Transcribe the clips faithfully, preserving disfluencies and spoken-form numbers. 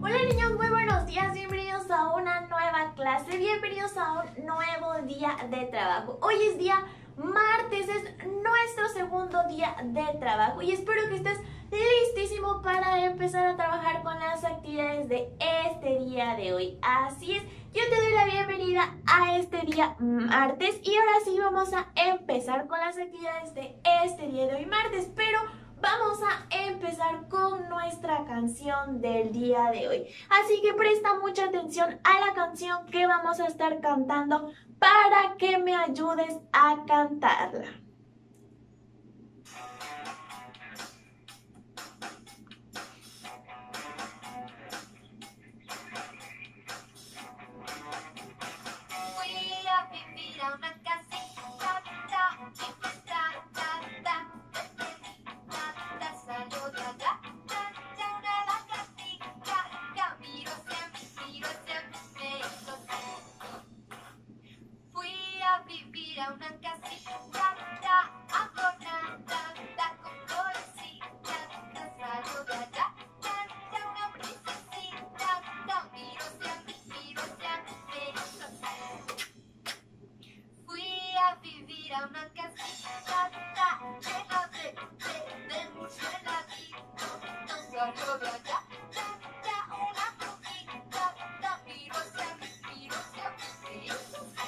Hola niños, muy buenos días, bienvenidos a una nueva clase, bienvenidos a un nuevo día de trabajo. Hoy es día martes, es nuestro segundo día de trabajo y espero que estés listísimo para empezar a trabajar con las actividades de este día de hoy. Así es, yo te doy la bienvenida a este día martes y ahora sí vamos a empezar con las actividades de este día de hoy martes, pero vamos a empezar con nuestra canción del día de hoy. Así que presta mucha atención a la canción que vamos a estar cantando para que me ayudes a cantarla. Fui a vivir a una casita, y pues ta, ta, ta, ta, ta, salió de allá, ta, ya una lagartija, ya miro siempre, miro siempre, me hizo ser. Fui a vivir a una casita, adornada, con florecitas, ta, salió de allá, ta, ya una princesita, ya miro siempre, miro siempre, me hizo ser. Fui a vivir a una casita llena de, de, de murciélaguitos. No salió de allá, ya, ya una brujita. La miro siempre, miro siempre, miro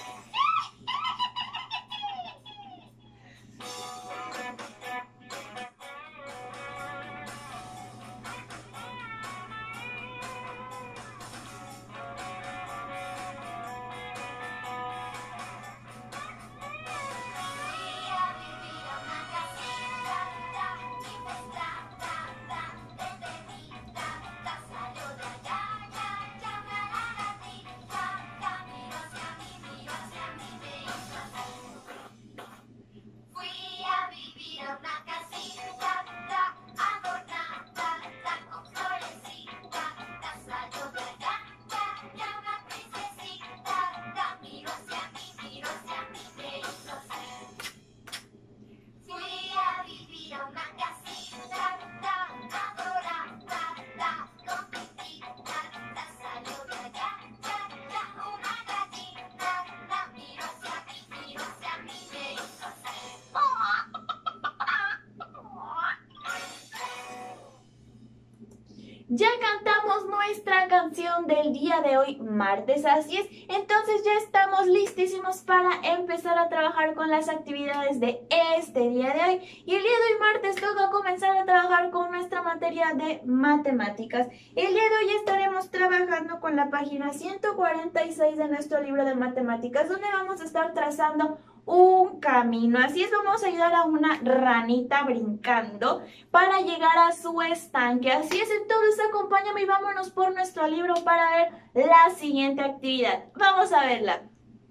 Ya cantamos nuestra canción del día de hoy martes, así es, entonces ya estamos listísimos para empezar a trabajar con las actividades de este día de hoy. Y el día de hoy martes toca comenzar a trabajar con nuestra materia de matemáticas. El día de hoy estaremos trabajando con la página ciento cuarenta y seis de nuestro libro de matemáticas, donde vamos a estar trazando un camino. Así es, vamos a ayudar a una ranita brincando para llegar a su estanque. Así es, entonces acompáñame y vámonos por nuestro libro para ver la siguiente actividad. Vamos a verla.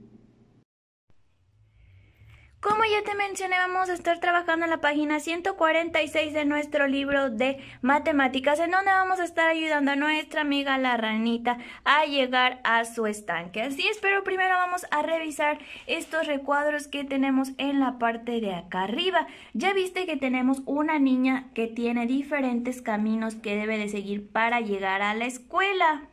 Como ya te mencioné, vamos a estar trabajando en la página ciento cuarenta y seis de nuestro libro de matemáticas, en donde vamos a estar ayudando a nuestra amiga la ranita a llegar a su estanque. Así es, pero primero vamos a revisar estos recuadros que tenemos en la parte de acá arriba. Ya viste que tenemos una niña que tiene diferentes caminos que debe de seguir para llegar a la escuela.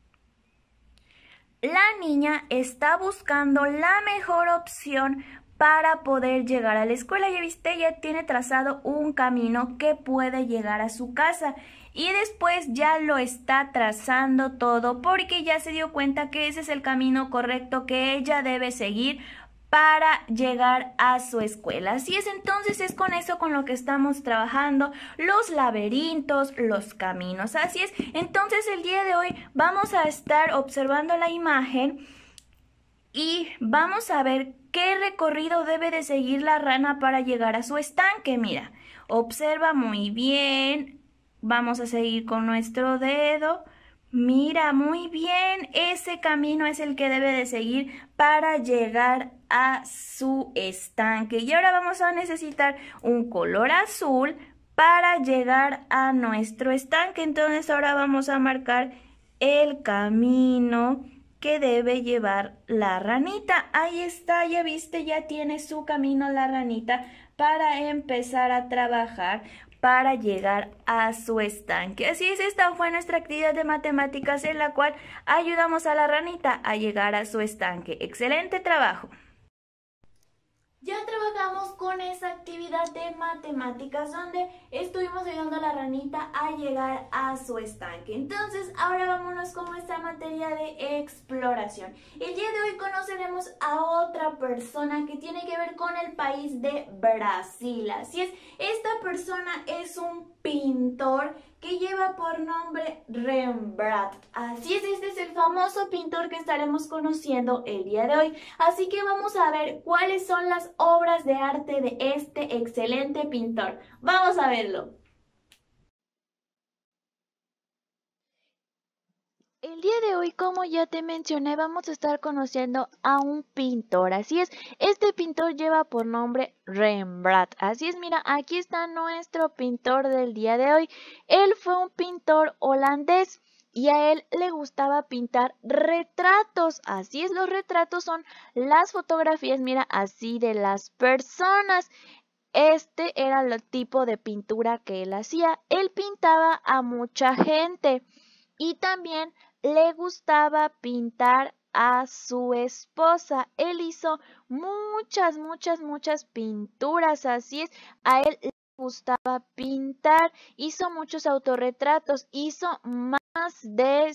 La niña está buscando la mejor opción para poder llegar a la escuela. Ya viste, ella tiene trazado un camino que puede llegar a su casa y después ya lo está trazando todo porque ya se dio cuenta que ese es el camino correcto que ella debe seguir para llegar a su escuela. Así es, entonces es con eso con lo que estamos trabajando, los laberintos, los caminos. Así es, entonces el día de hoy vamos a estar observando la imagen y vamos a ver qué recorrido debe de seguir la rana para llegar a su estanque. Mira, observa muy bien. Vamos a seguir con nuestro dedo. Mira, muy bien. Ese camino es el que debe de seguir para llegar a su estanque. Y ahora vamos a necesitar un color azul para llegar a nuestro estanque. Entonces ahora vamos a marcar el camino que debe llevar la ranita. Ahí está, ya viste, ya tiene su camino la ranita para empezar a trabajar. para llegar a su estanque. Así es, esta fue nuestra actividad de matemáticas en la cual ayudamos a la ranita a llegar a su estanque. ¡Excelente trabajo! Ya trabajamos con esa actividad de matemáticas donde estuvimos ayudando a la ranita a llegar a su estanque. Entonces, ahora vámonos con nuestra materia de exploración. El día de hoy conoceremos a otra persona que tiene que ver con el país de Brasil. Así es, esta persona es un pintor que lleva por nombre Rembrandt. Así es, este es el famoso pintor que estaremos conociendo el día de hoy. Así que vamos a ver cuáles son las obras de arte de este excelente pintor. Vamos a verlo. El día de hoy, como ya te mencioné, vamos a estar conociendo a un pintor. Así es, este pintor lleva por nombre Rembrandt. Así es, mira, aquí está nuestro pintor del día de hoy. Él fue un pintor holandés y a él le gustaba pintar retratos. Así es, los retratos son las fotografías, mira, así de las personas. Este era el tipo de pintura que él hacía. Él pintaba a mucha gente y también le gustaba pintar a su esposa. Él hizo muchas, muchas, muchas pinturas. Así es, a él le gustaba pintar. Hizo muchos autorretratos. Hizo más de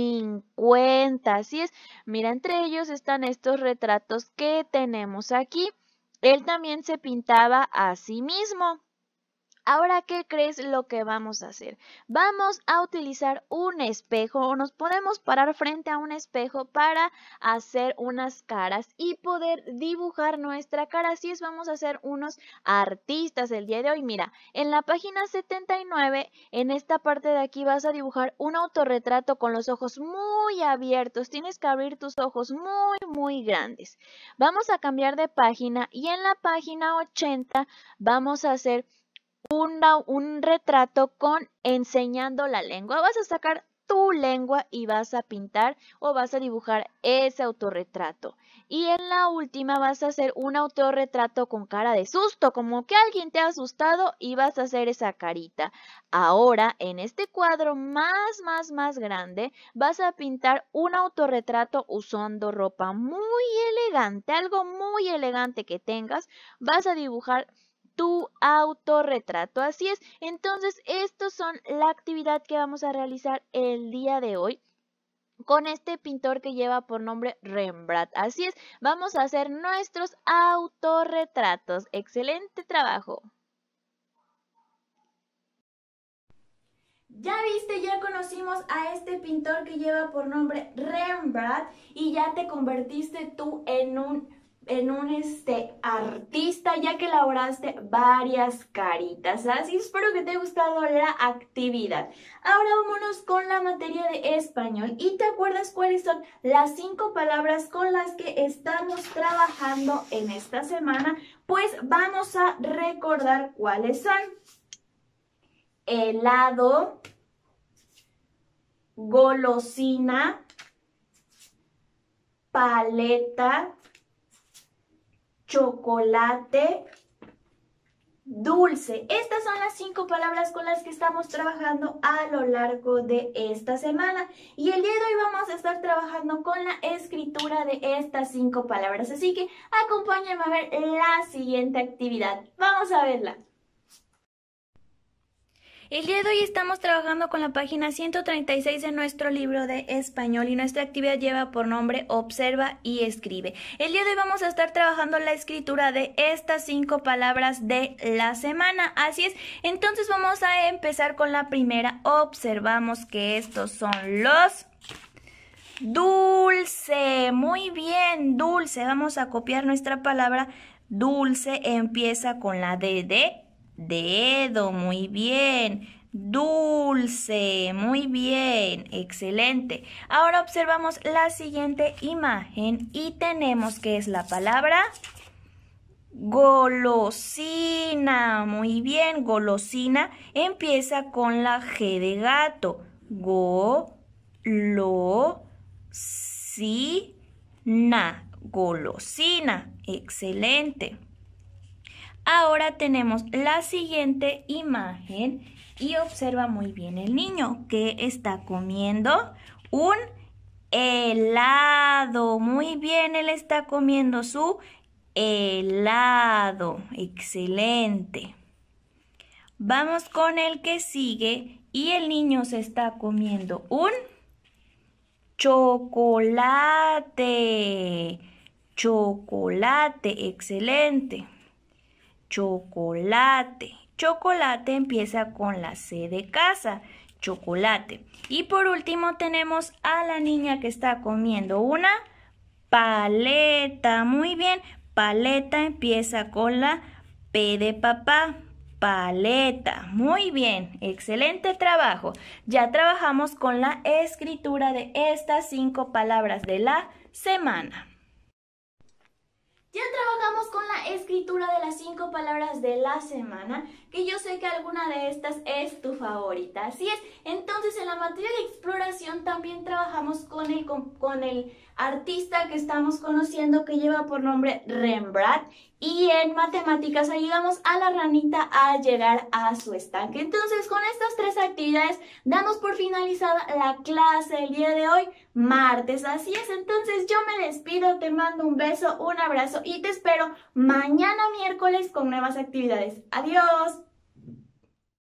cincuenta. Así es, mira, entre ellos están estos retratos que tenemos aquí. Él también se pintaba a sí mismo. Ahora, ¿qué crees lo que vamos a hacer? Vamos a utilizar un espejo o nos podemos parar frente a un espejo para hacer unas caras y poder dibujar nuestra cara. Así es, vamos a ser unos artistas el día de hoy. Mira, en la página setenta y nueve, en esta parte de aquí vas a dibujar un autorretrato con los ojos muy abiertos. Tienes que abrir tus ojos muy, muy grandes. Vamos a cambiar de página y en la página ochenta vamos a hacer Una, un retrato con enseñando la lengua. Vas a sacar tu lengua y vas a pintar o vas a dibujar ese autorretrato. Y en la última vas a hacer un autorretrato con cara de susto, como que alguien te ha asustado y vas a hacer esa carita. Ahora, en este cuadro más, más, más grande, vas a pintar un autorretrato usando ropa muy elegante, algo muy elegante que tengas. Vas a dibujar tu autorretrato. Así es, entonces estos son la actividad que vamos a realizar el día de hoy con este pintor que lleva por nombre Rembrandt. Así es, vamos a hacer nuestros autorretratos. Excelente trabajo. Ya viste, ya conocimos a este pintor que lleva por nombre Rembrandt y ya te convertiste tú en un en un este, artista, ya que elaboraste varias caritas. Así espero que te haya gustado la actividad. Ahora vámonos con la materia de español. ¿Y te acuerdas cuáles son las cinco palabras con las que estamos trabajando en esta semana? Pues vamos a recordar cuáles son. Helado, golosina, paleta, chocolate, dulce. Estas son las cinco palabras con las que estamos trabajando a lo largo de esta semana. Y el día de hoy vamos a estar trabajando con la escritura de estas cinco palabras. Así que acompáñame a ver la siguiente actividad. Vamos a verla. El día de hoy estamos trabajando con la página ciento treinta y seis de nuestro libro de español y nuestra actividad lleva por nombre Observa y escribe. El día de hoy vamos a estar trabajando la escritura de estas cinco palabras de la semana. Así es, entonces vamos a empezar con la primera. Observamos que estos son los dulce. Muy bien, dulce. Vamos a copiar nuestra palabra dulce. Empieza con la D de dedo, muy bien. Dulce, muy bien, excelente. Ahora observamos la siguiente imagen y tenemos que es la palabra golosina. Muy bien, golosina empieza con la G de gato. Go, lo, si, na. Golosina, excelente. Ahora tenemos la siguiente imagen y observa muy bien el niño que está comiendo un helado. Muy bien, él está comiendo su helado. Excelente. Vamos con el que sigue y el niño se está comiendo un chocolate. Chocolate, excelente. Chocolate. Chocolate empieza con la C de casa. Chocolate. Y por último tenemos a la niña que está comiendo una paleta. Muy bien. Paleta empieza con la P de papá. Paleta. Muy bien. Excelente trabajo. Ya trabajamos con la escritura de estas cinco palabras de la semana. Ya trabajamos con la escritura de las cinco palabras de la semana, que yo sé que alguna de estas es tu favorita. Así es, entonces en la materia de exploración también trabajamos con el, con, con el artista que estamos conociendo que lleva por nombre Rembrandt. Y en matemáticas ayudamos a la ranita a llegar a su estanque. Entonces con estas tres actividades damos por finalizada la clase del día de hoy, martes. Así es, entonces yo me despido, te mando un beso, un abrazo y te espero mañana miércoles con nuevas actividades. ¡Adiós!